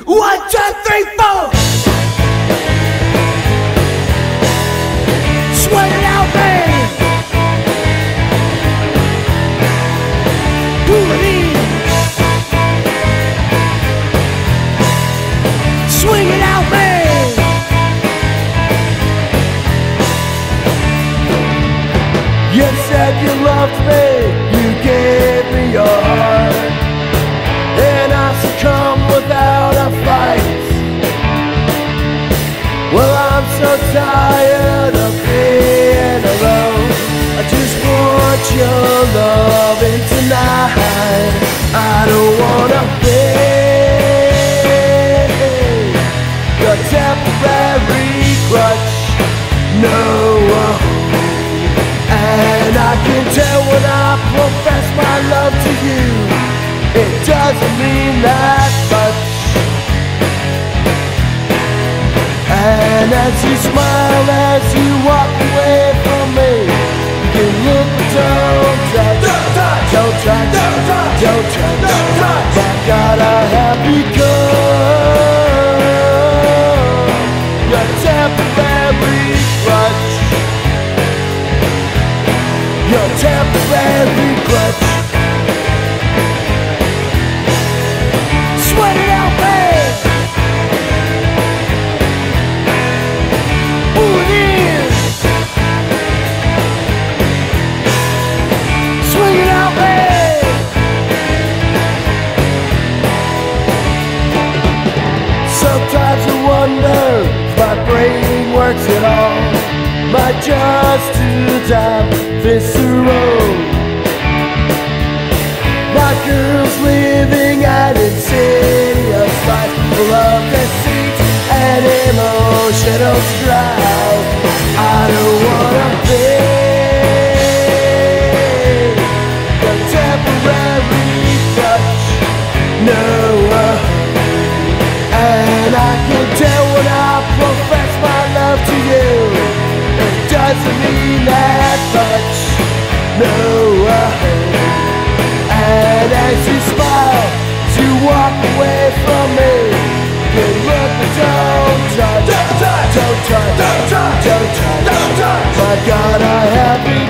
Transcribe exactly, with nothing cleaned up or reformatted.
One, two, three, four. Sweat it out, man. Pull it in. Swing it out, man. You said you loved me, you gave me your heart, and I succumbed without a fight. Well, I'm so tired of being alone. I just want your loving tonight. I don't wanna be your temporary crutch, no. And I can tell when I profess my love to you, it doesn't mean that much. And as you smile, as you walk away from me, you can look but don't touch, don't touch, don't touch, don't touch, don't touch, don't touch. My God, I have become your temporary crutch, your temporary crutch. Sweat it out, man. Pull it in. Swing it out, man. Sometimes I wonder if my brain works at all. My just too damn visceral. My girl's living an insidious life full of deceit and emotional strife. I don't wanna be the temporary touch, no. And I can tell when I profess my love to you, it doesn't mean that much, no. And as you smile, as you walk away from me, you look but don't touch, don't touch, don't touch, don't touch, don't touch. My God, I have been